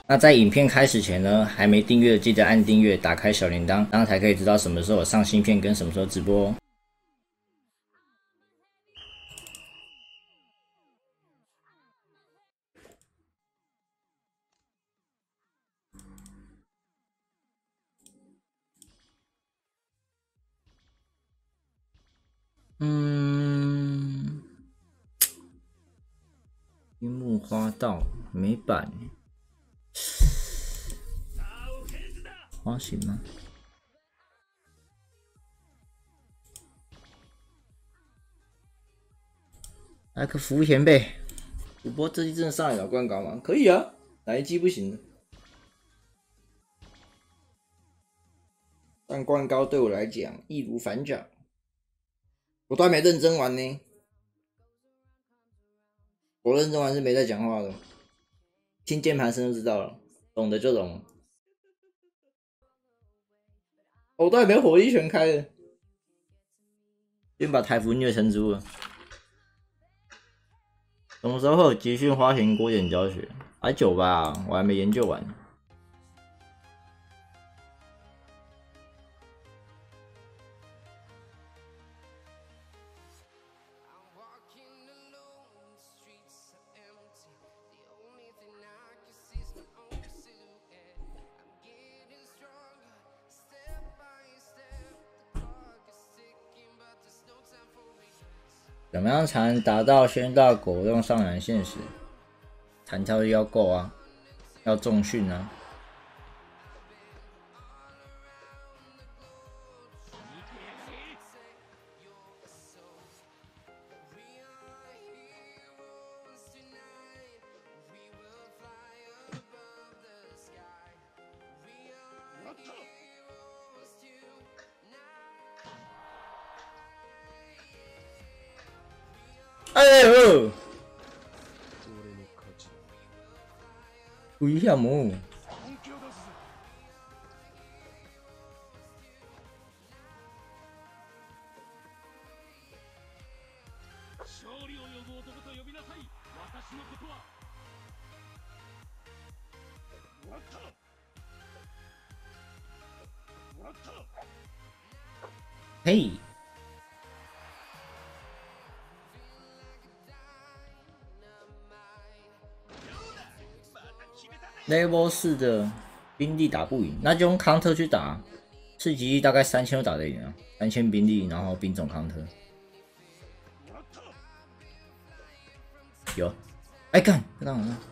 那在影片开始前呢，还没订阅的记得按订阅，打开小铃铛，这样才可以知道什么时候有上新片跟什么时候直播哦。樱木花道美版花型吗？来个服务前辈，主播这季真的上得了冠高吗？可以啊，哪一季不行的？但冠高对我来讲易如反掌，我都还没认真玩呢。我认真玩是没在讲话的，听键盘声就知道了，懂的就懂。我都还没火力全开的，先把台服虐成猪了。什么时候会有集训花型锅点教学？还久吧，我还没研究完。怎么样才能达到先到果冻上篮现实？弹跳力要够啊，要重训啊。哎呦！不要么？嘿！Level 4的兵力打不赢，那就用 counter 去打，刺激力大概3000就打得赢啊，3000兵力，然后兵种 counter。有，哎干，干什么？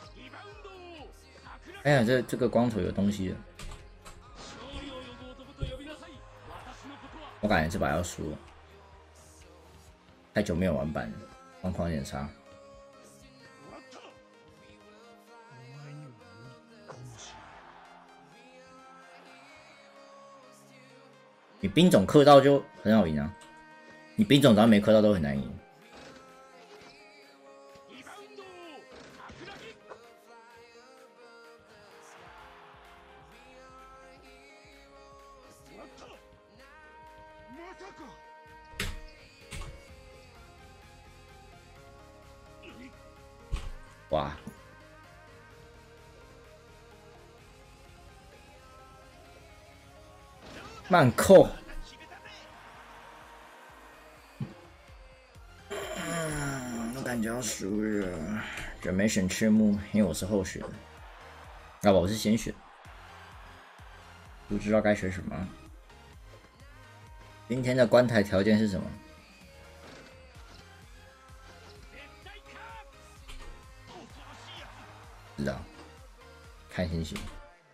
哎呀，这个光头有东西了，我感觉这把要输了，太久没有玩版了，状况有点差。你兵种克到就很好赢啊，你兵种只要没克到都很难赢。哇！慢扣。我感觉要输了。准备选赤木，因为我是后选。要不我是先选。不知道该选什么。今天的关台条件是什么？不知道，看心情。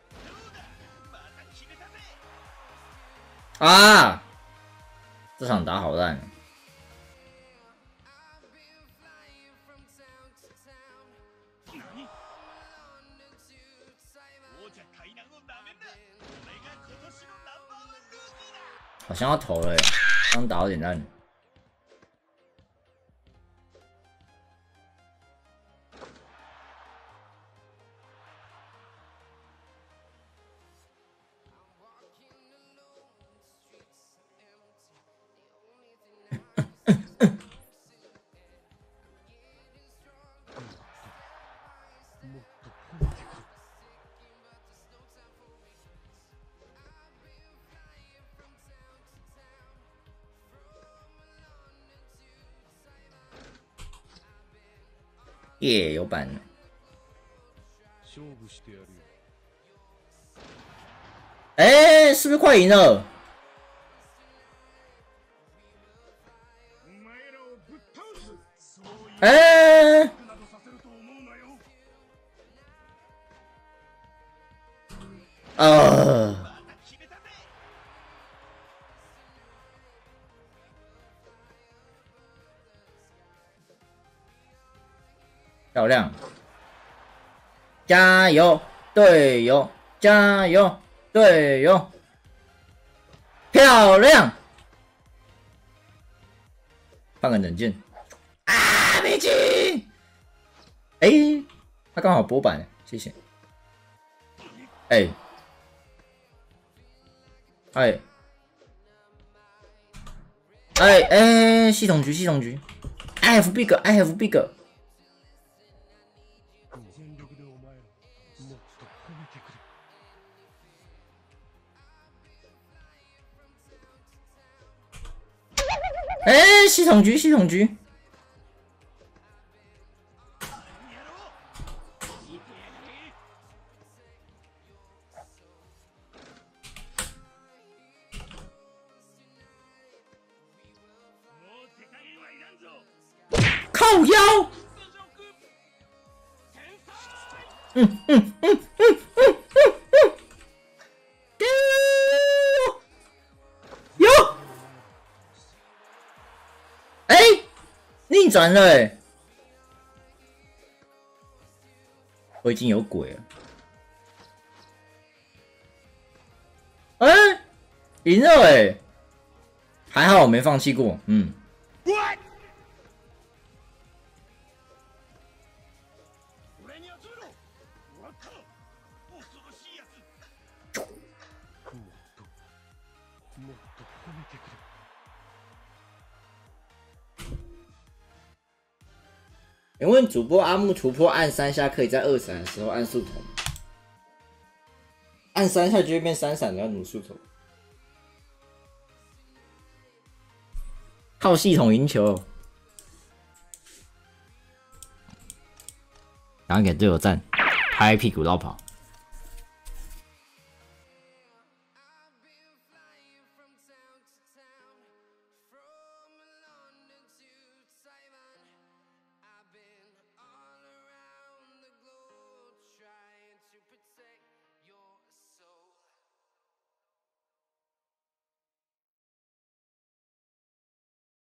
啊！这场打好烂。好像要投了耶，刚打有点烂。 耶，有板。哎，是不是快赢了？哎，漂亮！加油，队友！加油，队友！漂亮！放个冷箭啊，没进！哎，他刚好拨板，谢谢。哎，哎，哎，系统局 ，I have big，I have big。哎，系统局。靠腰。有。哎，逆转了哎！我已经有鬼了。哎，赢了哎！还好我没放弃过，嗯。请问主播阿木突破按3下可以在2闪的时候按速头吗？按3下就会变3闪的，要努速头。靠系统赢球，赶快给队友赞，拍屁股绕跑。